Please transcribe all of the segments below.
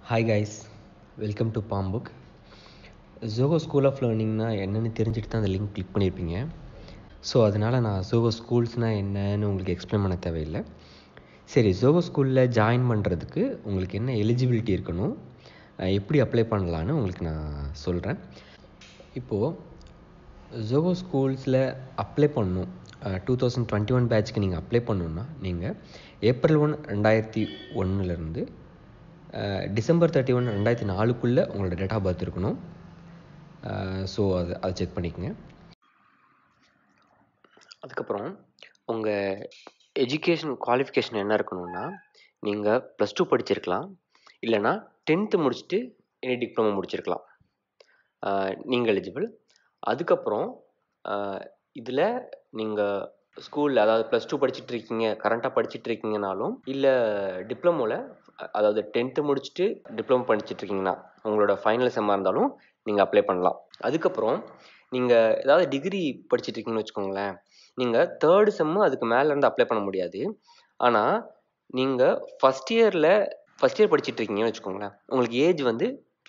Hi guys, welcome to Palmbook. ZOHO School of Learningனா என்னென்னு தெரிஞ்சுட்டு தான் அந்த லிங்க் கிளிக் பண்ணியிருப்பீங்க. ஸோ அதனால் நான் ZOHO Schoolsனால் என்னன்னு உங்களுக்கு எக்ஸ்பிளைன் பண்ண தேவையில்லை. சரி, ZOHO ஸ்கூலில் ஜாயின் பண்ணுறதுக்கு உங்களுக்கு என்ன எலிஜிபிலிட்டி இருக்கணும், எப்படி அப்ளை பண்ணலான்னு உங்களுக்கு நான் சொல்கிறேன். இப்போது ZOHO ஸ்கூல்ஸில் அப்ளை பண்ணணும், 2021 பேட்ச்க்கு நீங்கள் அப்ளை பண்ணணுன்னா நீங்கள் April 1, 2001 December 31, 2004 உங்களோட டேட் ஆஃப் பர்த் இருக்கணும். ஸோ அதை செக் பண்ணிக்கோங்க. அதுக்கப்புறம் உங்கள் எஜுகேஷன் குவாலிஃபிகேஷன் என்ன இருக்கணும்னா, நீங்கள் +2 படிச்சிருக்கலாம், இல்லைனா 10th முடிச்சுட்டு எனி டிப்ளமோ முடிச்சிருக்கலாம், நீங்கள் எலிஜிபிள். அதுக்கப்புறம் இதில் நீங்கள் ஸ்கூலில் அதாவது +2 படிச்சுட்ருக்கீங்க, கரண்ட்டாக படிச்சுட்ருக்கீங்கனாலும், இல்லை டிப்ளமோவில் அதாவது 10th முடிச்சுட்டு டிப்ளமோ படிச்சுட்ருக்கீங்கன்னா உங்களோட ஃபைனல் செம்மாக இருந்தாலும் நீங்கள் அப்ளை பண்ணலாம். அதுக்கப்புறம் நீங்கள் ஏதாவது டிகிரி படிச்சுட்ருக்கீங்கன்னு வச்சுக்கோங்களேன், நீங்கள் 3rd செம்மு அதுக்கு மேலேருந்து அப்ளை பண்ண முடியாது. ஆனால் நீங்கள் ஃபஸ்ட் இயர் படிச்சுட்ருக்கீங்கன்னு வச்சுக்கோங்களேன், உங்களுக்கு ஏஜ் வந்து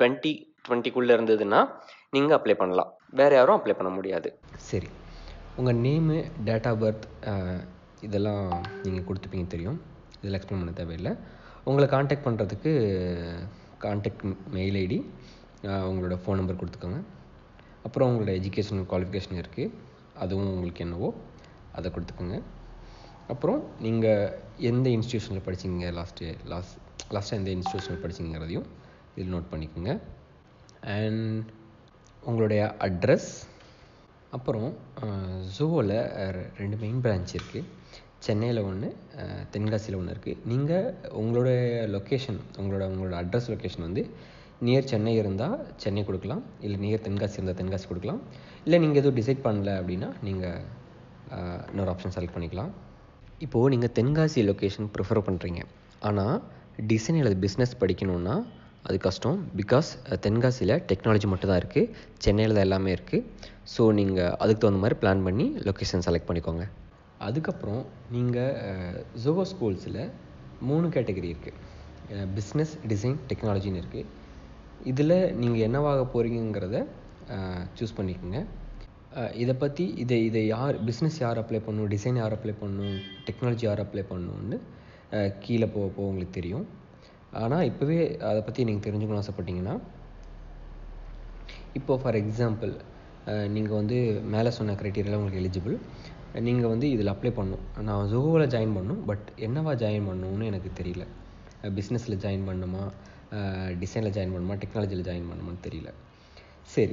20 இருந்ததுன்னா நீங்கள் அப்ளை பண்ணலாம், வேறு யாரும் அப்ளை பண்ண முடியாது. சரி, உங்கள் நேமு, டேட் ஆஃப் பர்த் இதெல்லாம் நீங்கள் கொடுத்துப்பீங்க, தெரியும், இதில் எக்ஸ்பிளைன் பண்ண தேவையில்லை. உங்களை காண்டாக்ட் பண்ணுறதுக்கு காண்டாக்ட் மெயில் ஐடி, உங்களோட ஃபோன் நம்பர் கொடுத்துக்கோங்க. அப்புறம் உங்களோட எஜுகேஷன் குவாலிஃபிகேஷன் இருக்குது, அதுவும் உங்களுக்கு என்னவோ அதை கொடுத்துக்கோங்க. அப்புறம் நீங்கள் எந்த இன்ஸ்டியூஷனில் படிச்சிங்க, லாஸ்ட்டாக எந்த இன்ஸ்டியூஷனில் படிச்சிங்கிறதையும் இதில் நோட் பண்ணிக்கோங்க. அண்ட் உங்களுடைய அட்ரஸ். அப்புறம் ZOHOவில் 2 மெயின் பிரான்ச் இருக்குது, சென்னையில் ஒன்று, தென்காசியில் ஒன்று இருக்குது. நீங்கள் உங்களோட லொக்கேஷன், உங்களோட அட்ரஸ் லொக்கேஷன் வந்து நியர் சென்னை இருந்தால் சென்னை கொடுக்கலாம், இல்லை நியர் தென்காசி இருந்தால் தென்காசி கொடுக்கலாம். இல்லை நீங்கள் எதுவும் டிசைட் பண்ணல அப்படின்னா நீங்கள் இன்னொரு ஆப்ஷன் செலக்ட் பண்ணிக்கலாம். இப்போது நீங்கள் தென்காசி லொக்கேஷன் ப்ரிஃபர் பண்ணுறீங்க, ஆனால் டிசைன் அல்லது பிஸ்னஸ் படிக்கணுன்னா அது கஷ்டம். பிகாஸ் தென்காசியில் டெக்னாலஜி மட்டும் தான் இருக்குது, சென்னையில் தான் எல்லாமே இருக்குது. ஸோ நீங்கள் அதுக்கு தகுந்த மாதிரி பிளான் பண்ணி லொக்கேஷன் செலக்ட் பண்ணிக்கோங்க. அதுக்கப்புறம் நீங்கள் ZOHO ஸ்கூல்ஸில் 3 கேட்டகரி இருக்குது, பிஸ்னஸ், டிசைன், டெக்னாலஜின்னு இருக்குது. இதில் நீங்கள் என்னவாக போகிறீங்கிறத சூஸ் பண்ணிக்கோங்க. இதை பற்றி இதை பிஸ்னஸ் யார் அப்ளை பண்ணணும், டிசைன் யார் அப்ளை பண்ணணும், டெக்னாலஜி யார் அப்ளை பண்ணணுன்னு கீழே போக உங்களுக்கு தெரியும். ஆனால் இப்போவே அதை பற்றி நீங்கள் தெரிஞ்சுக்கணும்னு ஆசைப்பட்டீங்கன்னா, இப்போது ஃபார் எக்ஸாம்பிள் நீங்கள் வந்து மேலே சொன்ன க்ரைட்டீரியாவில் உங்களுக்கு எலிஜிபிள், நீங்கள் வந்து இதில் அப்ளை பண்ணணும். நான் ZOHOவில் ஜாயின் பண்ணணும், பட் என்னவா ஜாயின் பண்ணணும்னு எனக்கு தெரியல. பிஸ்னஸில் ஜாயின் பண்ணணுமா, டிசைனில் ஜாயின் பண்ணணுமா, டெக்னாலஜியில் ஜாயின் பண்ணணுமான்னு தெரியல. சரி,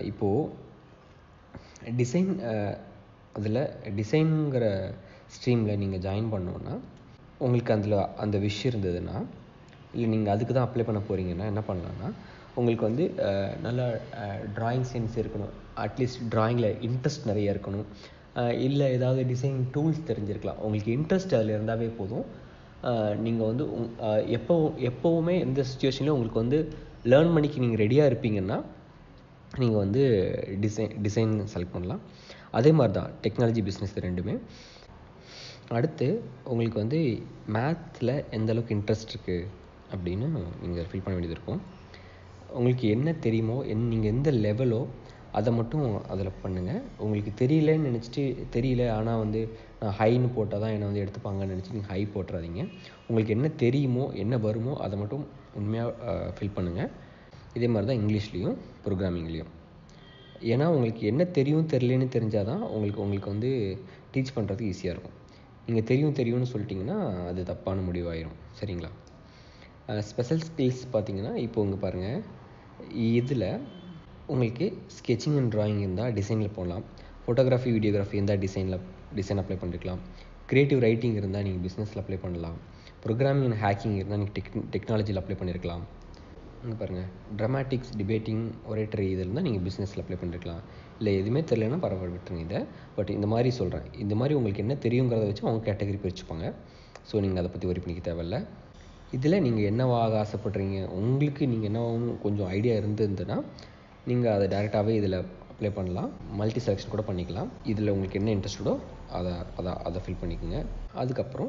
இப்போது டிசைன், அதில் டிசைனுங்கிற ஸ்ட்ரீமில் நீங்கள் ஜாயின் பண்ணோன்னா உங்களுக்கு அந்த விஷ் இருந்ததுன்னா, இல்லை நீங்கள் அதுக்கு தான் அப்ளை பண்ண போகிறீங்கன்னா என்ன பண்ணலான்னா, உங்களுக்கு வந்து நல்லா ட்ராயிங் சென்ஸ் இருக்கணும், அட்லீஸ்ட் ட்ராயிங்கில் இன்ட்ரெஸ்ட் நிறைய இருக்கணும், இல்லை ஏதாவது டிசைன் டூல்ஸ் தெரிஞ்சிருக்கலாம். உங்களுக்கு இன்ட்ரெஸ்ட் அதில் இருந்தாவே போதும். நீங்கள் வந்து எப்போவுமே எந்த சுச்சுவேஷன்லையும் உங்களுக்கு வந்து லேர்ன் பண்ணிக்க நீங்கள் ரெடியாக இருப்பீங்கன்னா நீங்கள் வந்து டிசைன் செலக்ட் பண்ணலாம். அதே மாதிரி தான் டெக்னாலஜி, பிஸ்னஸ் ரெண்டுமே. அடுத்து உங்களுக்கு வந்து மேத்ஸில் எந்தளவுக்கு இன்ட்ரெஸ்ட் இருக்குது அப்படின்னு நீங்கள் ஃபில் பண்ண வேண்டியது இருக்கும். உங்களுக்கு என்ன தெரியுமோ, நீங்கள் எந்த லெவலோ அதை மட்டும் அதில் பண்ணுங்கள். உங்களுக்கு தெரியலன்னு நினச்சிட்டு, தெரியல ஆனால் வந்து நான் ஹைன்னு போட்டால் தான் என்னை வந்து எடுத்துப்பாங்கன்னு நினச்சி நீங்கள் ஹை போட்டுறாதீங்க. உங்களுக்கு என்ன தெரியுமோ, என்ன வருமோ அதை மட்டும் உண்மையாக ஃபில் பண்ணுங்கள். இதே மாதிரி தான் இங்கிலீஷ்லேயும் ப்ரோக்ராமிங்லேயும். ஏன்னா உங்களுக்கு என்ன தெரியும் தெரியலன்னு தெரிஞ்சால் தான் உங்களுக்கு வந்து டீச் பண்ணுறதுக்கு ஈஸியாக இருக்கும். நீங்கள் தெரியும்னு சொல்லிட்டிங்கன்னா அது தப்பான முடிவாயிரும். சரிங்களா? ஸ்பெஷல் ஸ்கில்ஸ் பார்த்தீங்கன்னா, இப்போ இங்கே பாருங்கள், இதில் உங்களுக்கு ஸ்கெட்சிங் அண்ட் ட்ராயிங் இருந்தால் டிசைனில் போகலாம், ஃபோட்டோகிராஃபி, வீடியோகிராஃபி இருந்தால் டிசைன் அப்ளை பண்ணிக்கலாம், க்ரியேட்டிவ் ரைட்டிங் இருந்தால் நீங்கள் பிஸ்னஸில் அப்ளை பண்ணலாம், ப்ரோக்ராமிங் அண்ட் ஹேக்கிங் இருந்தால் நீங்கள் டெக்னாலஜியில் அப்ளை பண்ணியிருக்கலாம். இங்கே பாருங்கள், ட்ராமாட்டிக்ஸ், டிபேட்டிங், ஒரேட்டரி இது இருந்தால் நீங்கள் பிஸ்னஸில் அப்ளை பண்ணிருக்கலாம். இல்லை எதுவுமே தெரியலன்னா பரவாயில்ல, விட்டுருங்க இதை. பட் இந்த மாதிரி சொல்கிறேன், இந்த மாதிரி உங்களுக்கு என்ன தெரியுங்கிறத வச்சு அவங்க கேட்டகரி பிரிச்சுப்பாங்க. ஸோ நீங்கள் அதை பற்றி ஒரி பண்ணிக்க தேவையில்லை. இதில் நீங்கள் என்னவாக ஆசைப்படுறீங்க, உங்களுக்கு நீங்கள் என்னவாகவும் கொஞ்சம் ஐடியா இருந்ததுன்னா நீங்கள் அதை டேரெக்டாகவே இதில் அப்ளை பண்ணலாம், மல்டி செலெக்ஷன் கூட பண்ணிக்கலாம். இதில் உங்களுக்கு என்ன இன்ட்ரெஸ்டோ அதை ஃபில் பண்ணிக்கோங்க. அதுக்கப்புறம்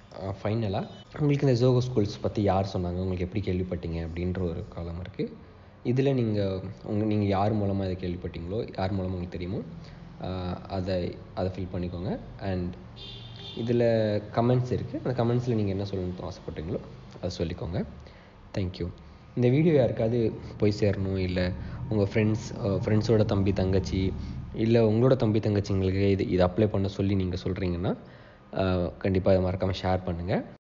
ஃபைனலாக உங்களுக்கு இந்த ZOHO ஸ்கூல்ஸ் பற்றி யார் சொன்னாங்க, உங்களுக்கு எப்படி கேள்விப்பட்டீங்க அப்படின்ற ஒரு காலம் இருக்குது. இதில் நீங்கள் யார் மூலமாக இதை கேள்விப்பட்டீங்களோ, யார் மூலமாக உங்களுக்கு தெரியுமோ அதை ஃபில் பண்ணிக்கோங்க. அண்ட் இதில் கமெண்ட்ஸ் இருக்குது. அந்த கமெண்ட்ஸில் நீங்கள் என்ன சொல்லணும்னு ஆசைப்பட்டீங்களோ அதை சொல்லிக்கோங்க. தேங்க்யூ. இந்த வீடியோ யாருக்காவது போய் சேரணும், இல்லை உங்கள் ஃப்ரெண்ட்ஸோட தம்பி தங்கச்சி, இல்லை உங்களோட தம்பி தங்கச்சிங்களுக்கு இது அப்ளை பண்ண சொல்லி நீங்கள் சொல்கிறீங்கன்னா கண்டிப்பாக அதை மறக்காமல் ஷேர் பண்ணுங்கள்.